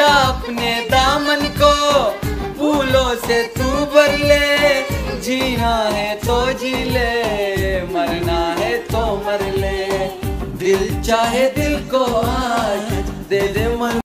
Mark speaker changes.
Speaker 1: जा अपने दामन को फूलों से तू भर ले, जीना है तो जी ले, मरना है तो मर ले, दिल चाहे दिल को आज दे दे मन।